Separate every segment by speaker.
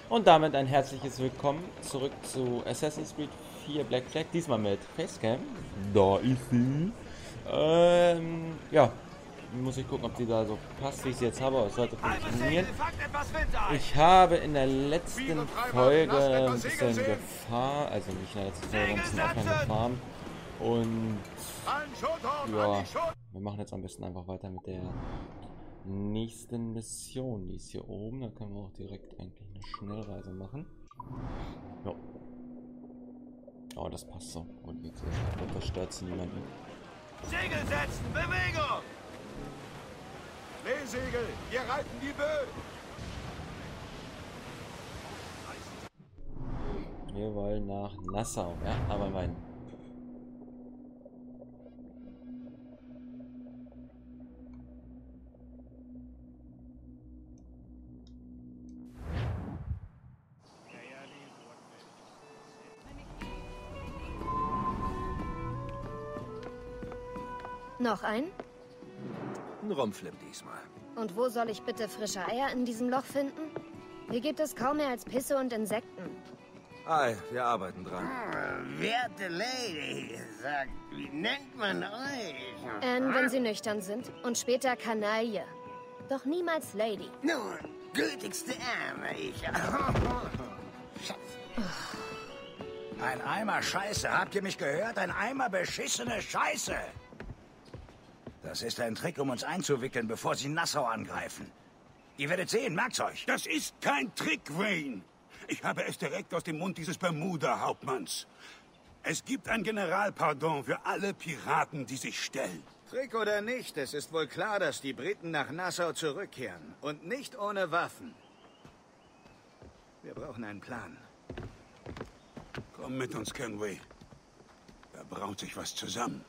Speaker 1: Und damit ein herzliches Willkommen zurück zu Assassin's Creed 4 Black Flag, diesmal mit Facecam. Da ist sie. Ja, muss ich gucken, ob die da so passt, wie ich sie jetzt habe, aber es sollte funktionieren. Ich habe in der letzten Folge ein bisschen gefahren, also nicht in der letzten Folge, ein bisschen offline gefahren. Und ja, wir machen jetzt am besten einfach weiter mit der nächsten Mission. Die ist hier oben, da können wir auch direkt eigentlich eine Schnellreise machen. Ja. Oh, das passt so. Und jetzt das stört niemanden.
Speaker 2: Segel setzen, Bewegung! Seesegel, wir reiten die Böe!
Speaker 1: Wir wollen nach Nassau, ja, aber mein.
Speaker 3: Noch ein?
Speaker 2: Ein Rumpflip diesmal.
Speaker 3: Und wo soll ich bitte frische Eier in diesem Loch finden? Hier gibt es kaum mehr als Pisse und Insekten.
Speaker 2: Ei, wir arbeiten dran.
Speaker 4: Werte Lady, sagt, wie nennt man euch?
Speaker 3: Wenn sie nüchtern sind. Und später Kanaille. Doch niemals Lady.
Speaker 4: Nun, gütigste Ärme, ich.
Speaker 5: Ein Eimer Scheiße, habt ihr mich gehört? Ein Eimer beschissene Scheiße! Das ist ein Trick, um uns einzuwickeln, bevor sie Nassau angreifen. Ihr werdet sehen, merkt's euch.
Speaker 6: Das ist kein Trick, Wayne. Ich habe es direkt aus dem Mund dieses Bermuda-Hauptmanns. Es gibt ein Generalpardon für alle Piraten, die sich stellen.
Speaker 7: Trick oder nicht, es ist wohl klar, dass die Briten nach Nassau zurückkehren. Und nicht ohne Waffen. Wir brauchen einen Plan.
Speaker 6: Komm mit uns, Kenway. Da braut sich was zusammen.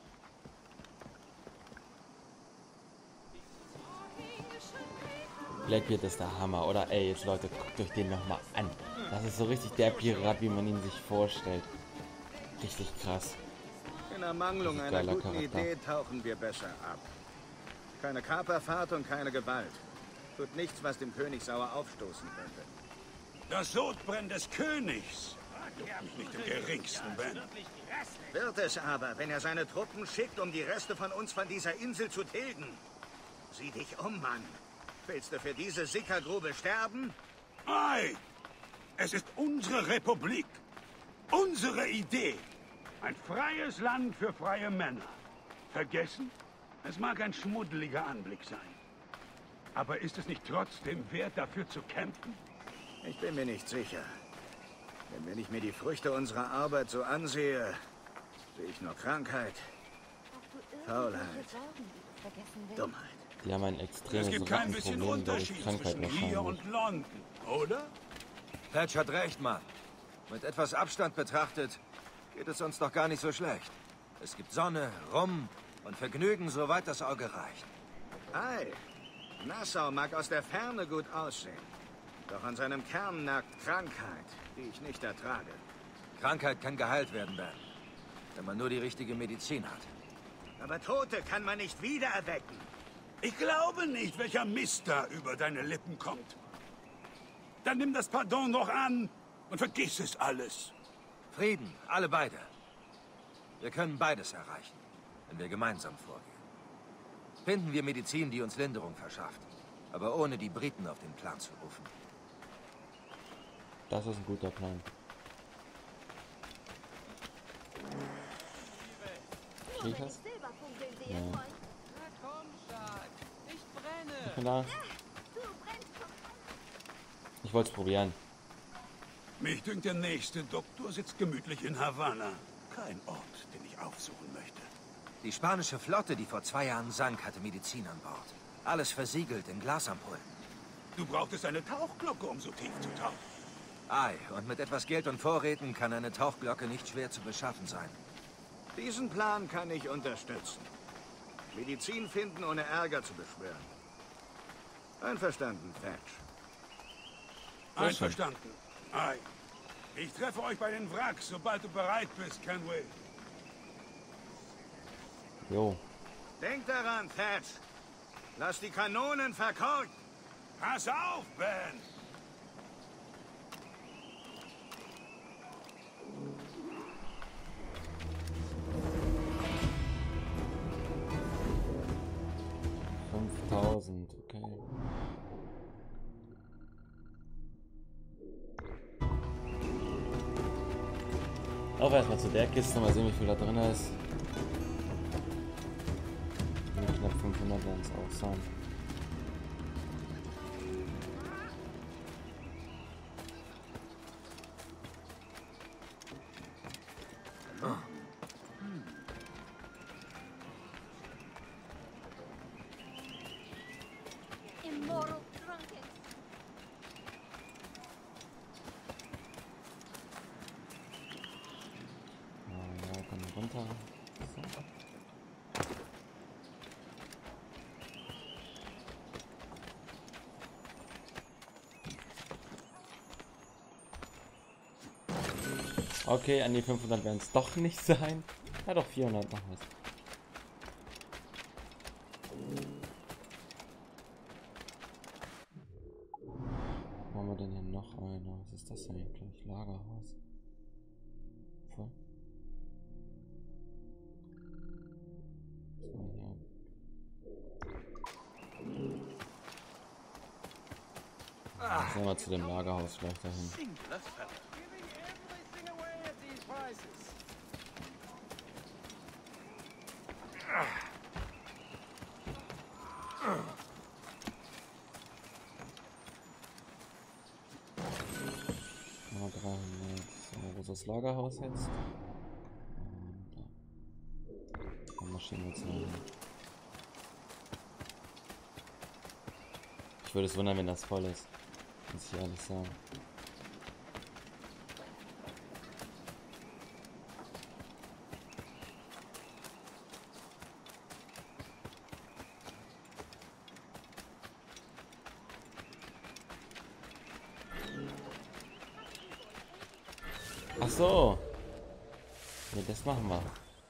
Speaker 1: Blackbeard ist der Hammer, oder? Ey, jetzt Leute, guckt euch den nochmal an. Das ist so richtig der Pirat, wie man ihn sich vorstellt. Richtig krass.
Speaker 7: In Ermangelung
Speaker 1: Das ist
Speaker 7: einer
Speaker 1: geiler
Speaker 7: guten
Speaker 1: Charakter.
Speaker 7: Idee tauchen wir besser ab. Keine Kaperfahrt und keine Gewalt. Tut nichts, was dem König sauer aufstoßen könnte.
Speaker 6: Das Sodbrennen des Königs. Juckt mich nicht im geringsten, Ben.
Speaker 7: Wird es aber, wenn er seine Truppen schickt, um die Reste von uns von dieser Insel zu tilgen. Sieh dich um, Mann. Willst du für diese Sickergrube sterben?
Speaker 6: Ei! Es ist unsere Republik. Unsere Idee. Ein freies Land für freie Männer. Vergessen? Es mag ein schmuddeliger Anblick sein. Aber ist es nicht trotzdem wert, dafür zu kämpfen?
Speaker 7: Ich bin mir nicht sicher. Denn wenn ich mir die Früchte unserer Arbeit so ansehe, sehe ich nur Krankheit, Faulheit, Dummheit.
Speaker 1: Die haben ein
Speaker 6: Es
Speaker 1: extremes
Speaker 6: gibt kein bisschen
Speaker 1: Rachenproblem, glaube
Speaker 6: Unterschied
Speaker 1: ich, Krankheit
Speaker 6: zwischen hier und
Speaker 1: wahrscheinlich.
Speaker 6: London, oder?
Speaker 2: Patch hat recht, Mann. Mit etwas Abstand betrachtet, geht es uns doch gar nicht so schlecht. Es gibt Sonne, Rum und Vergnügen, soweit das Auge reicht.
Speaker 7: Ei, Nassau mag aus der Ferne gut aussehen. Doch an seinem Kern nagt Krankheit, die ich nicht ertrage.
Speaker 2: Krankheit kann geheilt werden, Ben. Wenn man nur die richtige Medizin hat.
Speaker 7: Aber Tote kann man nicht wiedererwecken.
Speaker 6: Ich glaube nicht, welcher Mist da über deine Lippen kommt. Dann nimm das Pardon noch an und vergiss es alles.
Speaker 2: Frieden, alle beide. Wir können beides erreichen, wenn wir gemeinsam vorgehen. Finden wir Medizin, die uns Linderung verschafft, aber ohne die Briten auf den Plan zu rufen.
Speaker 1: Das ist ein guter Plan. Krieg ich das? Ja. Ich bin da. Ich wollte es probieren.
Speaker 6: Mich dünkt, der nächste Doktor sitzt gemütlich in Havanna. Kein Ort, den ich aufsuchen möchte.
Speaker 2: Die spanische Flotte, die vor 2 Jahren sank, hatte Medizin an Bord. Alles versiegelt in Glasampullen.
Speaker 6: Du brauchtest eine Tauchglocke, um so tief zu tauchen.
Speaker 2: Ei, und mit etwas Geld und Vorräten kann eine Tauchglocke nicht schwer zu beschaffen sein.
Speaker 7: Diesen Plan kann ich unterstützen. Medizin finden, ohne Ärger zu beschwören. Einverstanden, Patch.
Speaker 6: Einverstanden. Ei. Ich treffe euch bei den Wracks, sobald du bereit bist, Kenway.
Speaker 1: Jo.
Speaker 7: Denk daran, Patch. Lass die Kanonen verkorken.
Speaker 6: Pass auf, Ben!
Speaker 1: Auch erstmal zu der Kiste, mal sehen, wie viel da drin ist. Knapp 500 werden es auch sein.
Speaker 8: Immoral drunkard.
Speaker 1: Ja, komm runter. So. Okay, an die 500 werden es doch nicht sein. Ja, doch 400 noch was. Wo haben wir denn hier noch einer? Was ist das denn eigentlich? Lagerhaus. Voll. Was haben wir hier? Gehen wir zu dem Lagerhaus gleich dahin. Mal 300. So, wo ist das Lagerhaus jetzt? Da. Dann marschieren wir jetzt mal hin. Ich würde es wundern, wenn das voll ist. Muss ich ehrlich sagen. Ach so. Ja, das machen wir.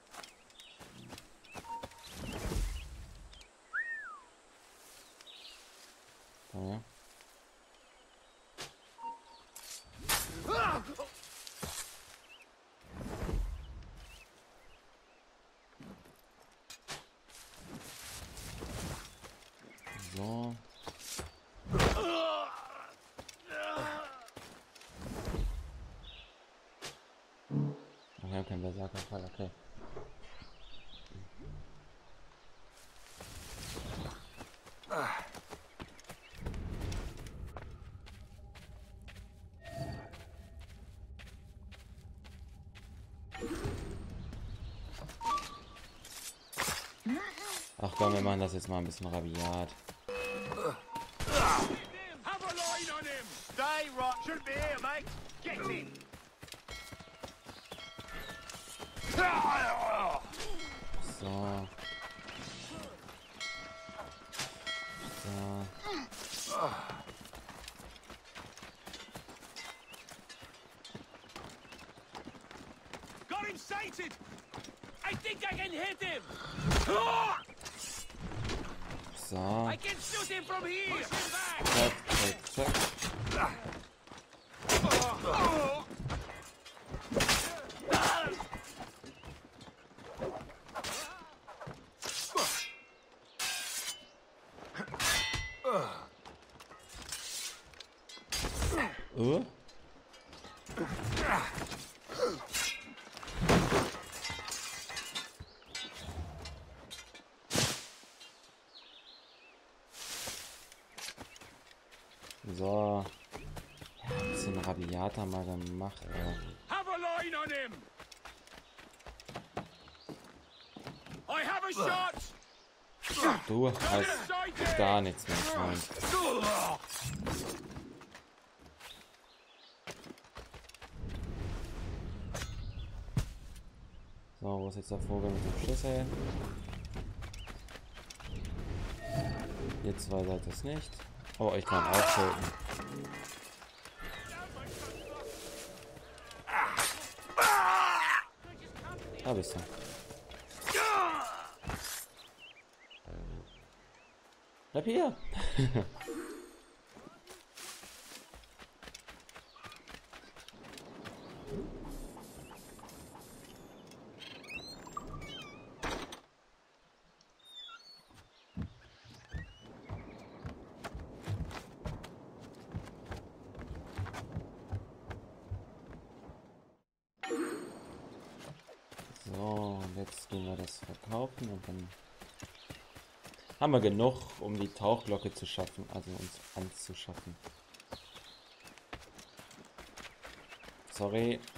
Speaker 1: Ja. So. Wir haben keinen Berserkerfall, okay. Ach komm, wir machen das jetzt mal ein bisschen rabiat. So. So.
Speaker 6: Got him sighted! I think I can hit him!
Speaker 1: So.
Speaker 6: I can shoot him from here! Push him back!
Speaker 1: Zack, zack, zack. So. Ja, ein bisschen rabiater mal gemacht,
Speaker 6: Have a line on him! I have a shot!
Speaker 1: Du hast gar nichts mehr, Freund. So, wo ist jetzt der Vogel mit dem Schlüssel? Ihr zwei seid es nicht. Aber euch kann auch töten. Da bist du. Bleib hier. jetzt gehen wir das verkaufen und dann haben wir genug, um die Tauchglocke zu schaffen, also uns anzuschaffen. Sorry.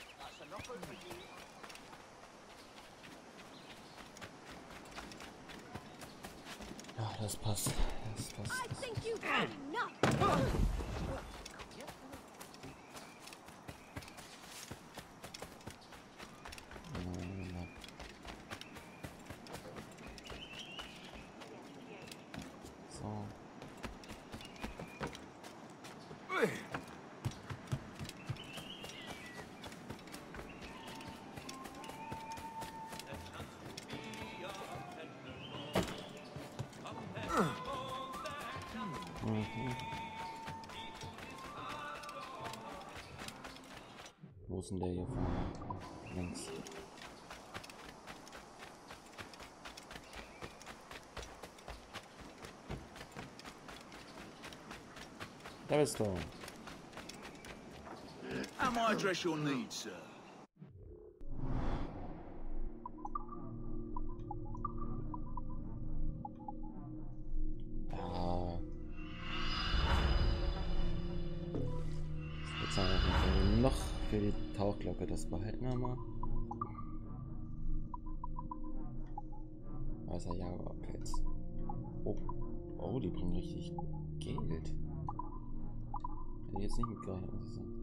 Speaker 1: Ja, das passt. Das passt. So. Wo ist denn der hier vorne? Links. Da bist du.
Speaker 8: How may I address your needs, sir?
Speaker 1: Noch für die Tauchglocke, das behalten wir mal. Weißer Jaguarpelz. Oh. Oh, die bringen richtig Geld. Hätte ich jetzt nicht mitgerechnet, muss ich sagen.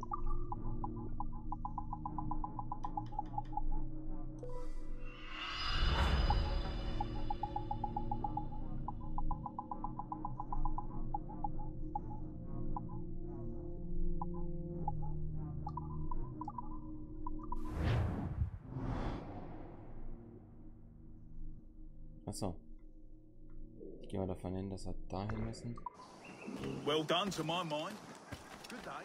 Speaker 1: Achso. Ich gehe mal davon hin, dass wir dahin müssen.
Speaker 8: Well done to my mind. Good day.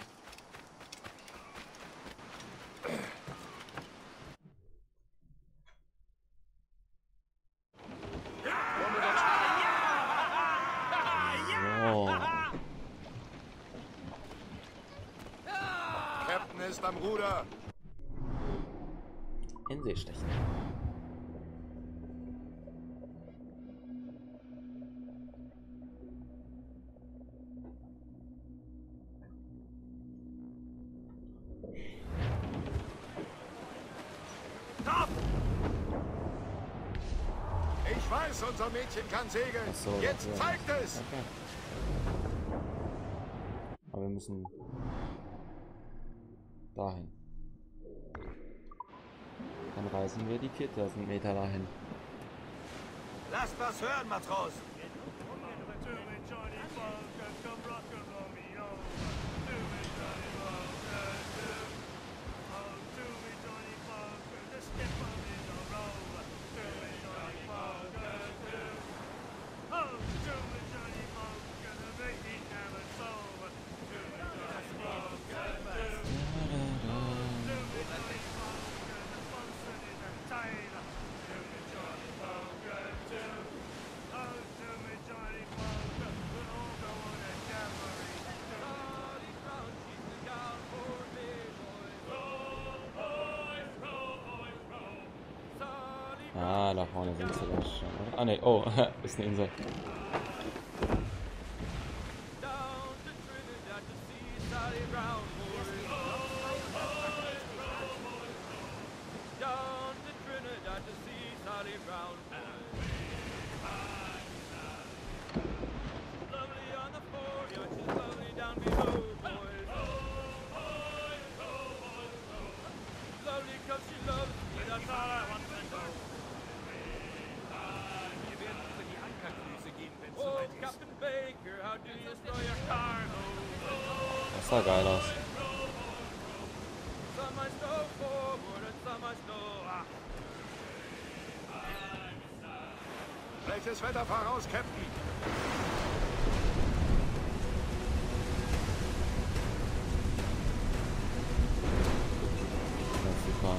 Speaker 1: So.
Speaker 2: Captain ist am Ruder.
Speaker 1: In See stechen.
Speaker 2: Ich weiß, unser Mädchen kann segeln.
Speaker 1: Ach so,
Speaker 2: Jetzt
Speaker 1: ja.
Speaker 2: zeigt es.
Speaker 1: Okay. Aber wir müssen dahin. Dann reisen wir die 4000 Meter dahin.
Speaker 2: Lasst was hören, Matrosen.
Speaker 1: Ah, da vorne sind sie da schon. Oder? Ah ne, oh, ist eine Insel. Das sah geil aus.
Speaker 2: Schlechtes Wetter voraus, Captain.
Speaker 1: Ja, super.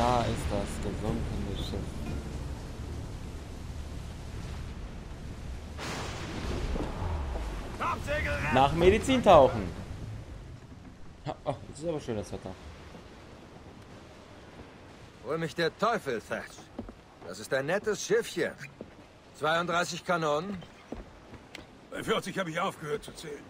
Speaker 1: Da ist das gesunkene Schiff. Nach Medizin tauchen. Oh, das ist aber schönes Wetter.
Speaker 2: Hol mich der Teufel, Thatch. Das ist ein nettes Schiffchen. 32 Kanonen.
Speaker 6: Bei 40 habe ich aufgehört zu zählen.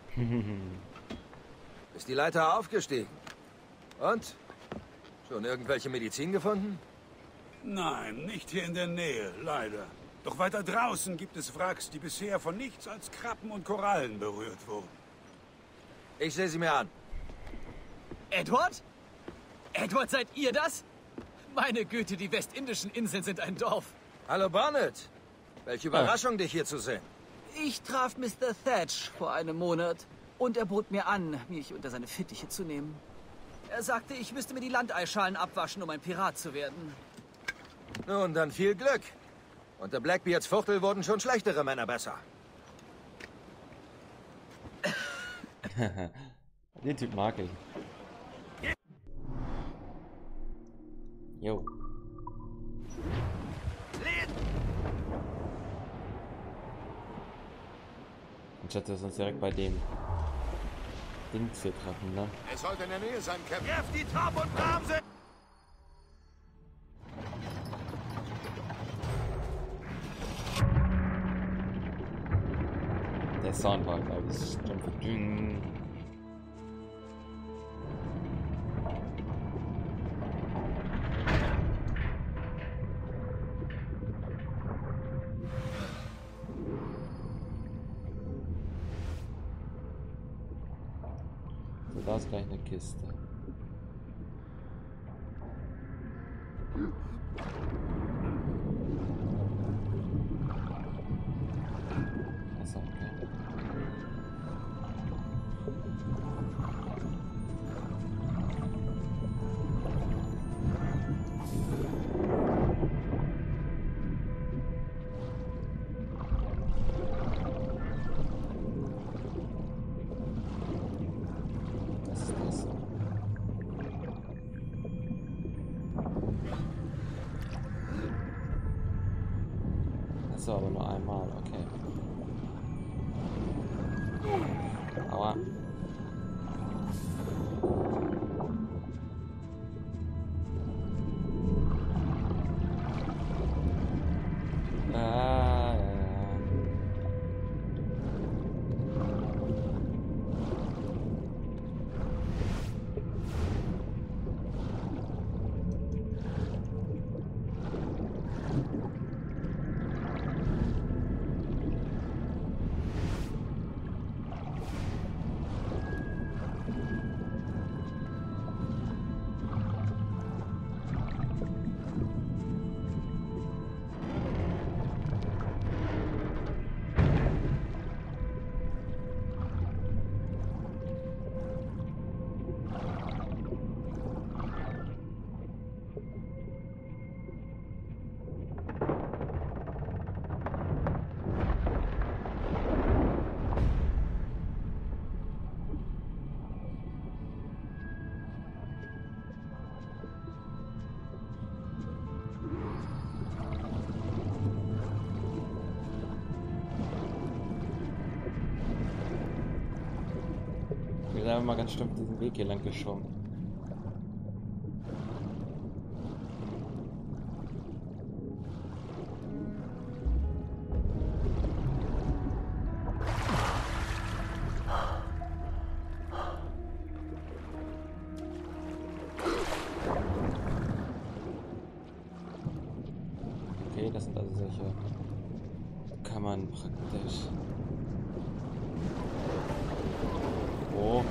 Speaker 2: Ist die Leiter aufgestiegen? Und? Schon irgendwelche Medizin gefunden?
Speaker 6: Nein, nicht hier in der Nähe, leider. Doch weiter draußen gibt es Wracks, die bisher von nichts als Krabben und Korallen berührt wurden.
Speaker 2: Ich sehe sie mir an.
Speaker 9: Edward? Edward, seid ihr das? Meine Güte, die westindischen Inseln sind ein Dorf.
Speaker 2: Hallo Barnett. Welche Überraschung, dich hier zu sehen.
Speaker 9: Ich traf Mr. Thatch vor einem Monat und er bot mir an, mich unter seine Fittiche zu nehmen. Er sagte, ich müsste mir die Landeischalen abwaschen, um ein Pirat zu werden.
Speaker 2: Nun, dann viel Glück. Unter Blackbeards Fuchtel wurden schon schlechtere Männer besser.
Speaker 1: Den Typ mag ich. Jo. Anstatt dass wir uns direkt bei dem Dings hier treffen, ne?
Speaker 10: Es sollte in der Nähe sein, Captain.
Speaker 2: Treff die Trab und Bremse!
Speaker 1: Der Sound war, glaube ich, schon verdünnt. So, da ist gleich eine Kiste. Achso, okay. Was ist das? Achso, aber nur einmal, okay. Aua. Ah, ja. Wir sind einfach mal ganz stumpf diesen Weg hier lang geschoben. Okay, das sind also solche Kammern praktisch. Oh.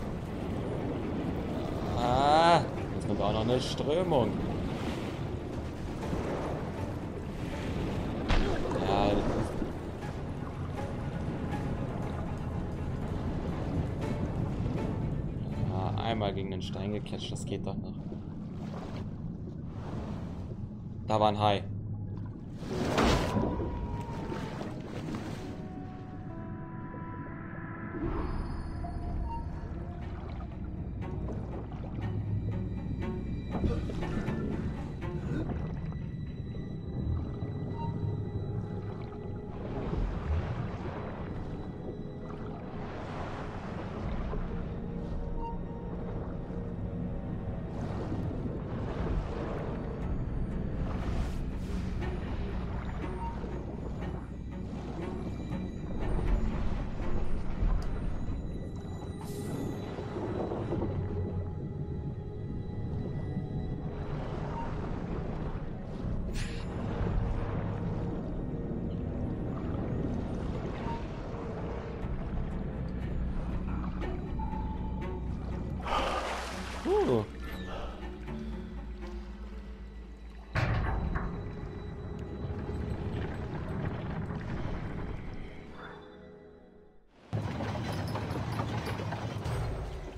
Speaker 1: Ah, jetzt kommt auch noch eine Strömung. Ja, das ist ja, einmal gegen den Stein geklatscht, das geht doch noch. Da war ein Hai.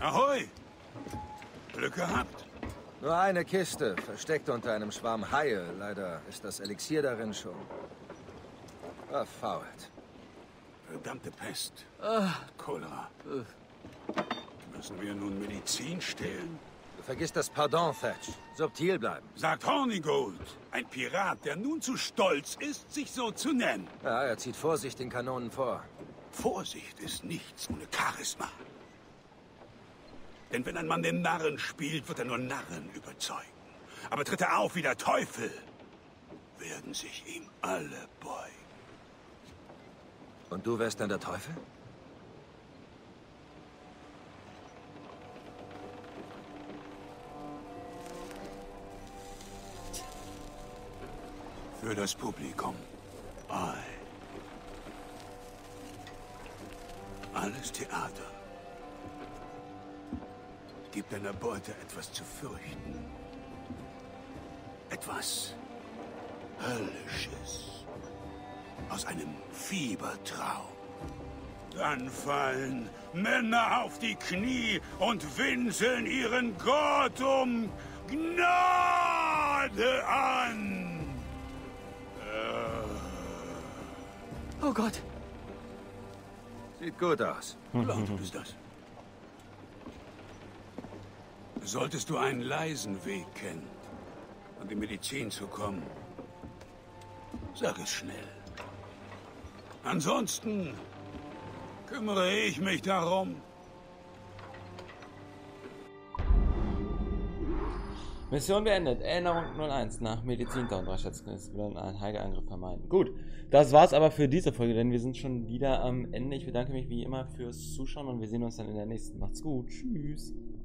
Speaker 6: Ahoi! Glück gehabt.
Speaker 2: Nur eine Kiste, versteckt unter einem Schwarm Haie. Leider ist das Elixier darin schon verfault.
Speaker 6: Verdammte Pest. Cholera. Müssen wir nun Medizin stehlen?
Speaker 2: Du vergisst das Pardon, Thatch. Subtil bleiben.
Speaker 6: Sagt Hornigold, ein Pirat, der nun zu stolz ist, sich so zu nennen.
Speaker 2: Ja, er zieht Vorsicht den Kanonen vor.
Speaker 6: Vorsicht ist nichts ohne Charisma. Denn wenn ein Mann den Narren spielt, wird er nur Narren überzeugen. Aber tritt er auf wie der Teufel, werden sich ihm alle beugen.
Speaker 2: Und du wärst dann der Teufel?
Speaker 6: Für das Publikum. Ei. Alles Theater. Gib deiner Beute etwas zu fürchten. Etwas Höllisches. Aus einem Fiebertraum. Dann fallen Männer auf die Knie und winseln ihren Gott um Gnade an.
Speaker 9: Oh Gott.
Speaker 2: Sieht gut aus.
Speaker 6: Laut ist das. Solltest du einen leisen Weg kennen, an die Medizin zu kommen, sag es schnell. Ansonsten kümmere ich mich darum.
Speaker 1: Mission beendet. Erinnerung 01. Nach Medizin-Down 3 Schätzchen ist wieder ein Heigeangriff vermeiden. Gut, das war's aber für diese Folge, denn wir sind schon wieder am Ende. Ich bedanke mich wie immer fürs Zuschauen und wir sehen uns dann in der nächsten. Macht's gut. Tschüss.